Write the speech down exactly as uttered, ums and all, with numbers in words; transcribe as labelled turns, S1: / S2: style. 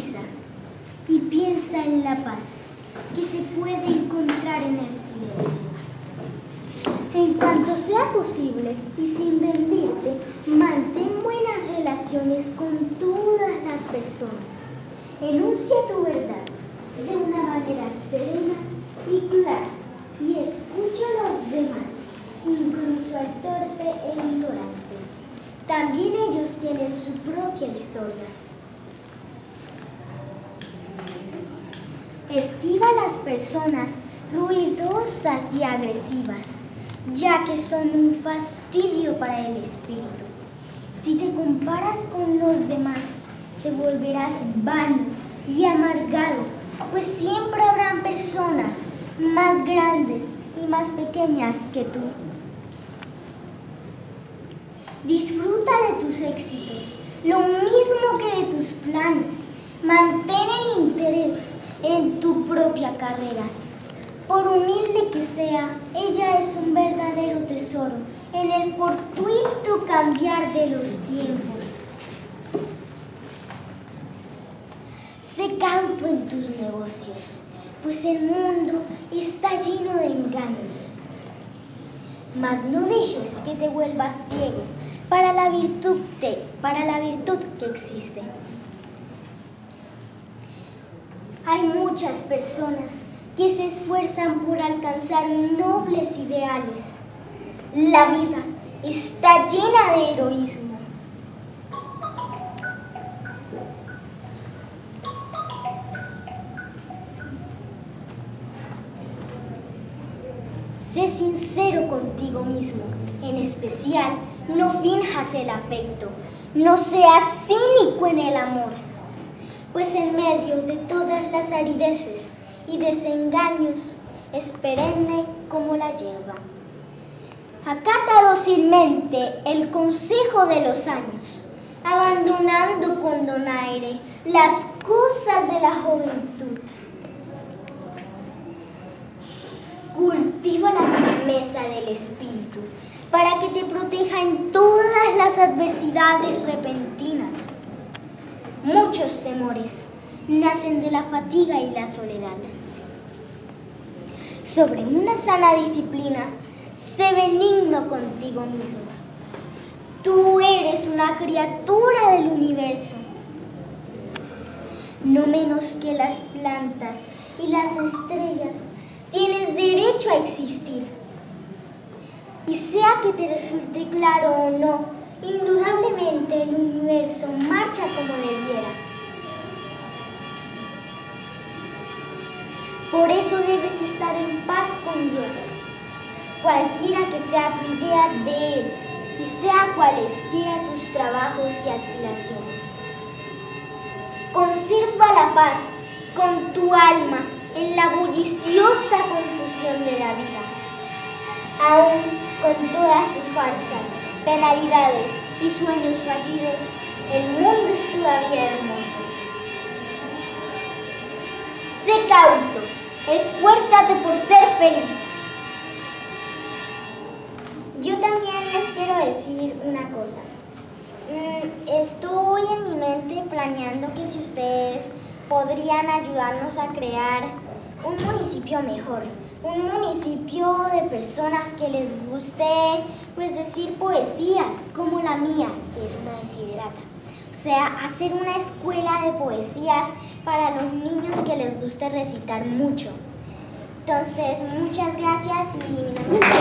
S1: tranquiliza y piensa en la paz que se puede encontrar en el silencio. En cuanto sea posible y sin rendirte, mantén buenas relaciones con todas las personas. Enuncia tu verdad de una manera serena y clara y escucha a los demás, incluso al torpe e ignorante. También ellos tienen su propia historia. Esquiva a las personas ruidosas y agresivas, ya que son un fastidio para el espíritu. Si te comparas con los demás, te volverás vano y amargado, pues siempre habrán personas más grandes y más pequeñas que tú. Disfruta de tus éxitos, lo mismo que de tus planes. Mantén el interés en tu propia carrera. Por humilde que sea, ella es un verdadero tesoro en el fortuito cambiar de los tiempos. Sé cauto en tus negocios, pues el mundo está lleno de engaños. Mas no dejes que te vuelvas ciego para la virtud, de, para la virtud que existe. Hay muchas personas que se esfuerzan por alcanzar nobles ideales. La vida está llena de heroísmo. Sé sincero contigo mismo, en especial, no finjas el afecto, no seas cínico en el amor, pues en medio de todas las arideces y desengaños es perenne como la hierba. Acata dócilmente el consejo de los años, abandonando con donaire las cosas de la juventud. Cultiva la firmeza del espíritu para que te proteja en todas las adversidades repentinas. Muchos temores nacen de la fatiga y la soledad. Sobre una sana disciplina, sé benigno contigo mismo. Tú eres una criatura del universo, no menos que las plantas y las estrellas. Tienes derecho a existir. Y sea que te resulte claro o no, indudablemente el universo marcha como debiera. Por eso debes estar en paz con Dios, cualquiera que sea tu idea de Él, y sea cualesquiera tus trabajos y aspiraciones. Conserva la paz con tu alma en la bulliciosa confusión de la vida. Aún con todas sus farsas, penalidades y sueños fallidos, el mundo es todavía hermoso. Sé cauto, esfuérzate por ser feliz. Yo también les quiero decir una cosa. Estoy en mi mente planeando que si ustedes podrían ayudarnos a crear un municipio mejor, un municipio de personas que les guste pues decir poesías como la mía, que es una desiderata. O sea, hacer una escuela de poesías para los niños que les guste recitar mucho. Entonces, muchas gracias y mi nombre es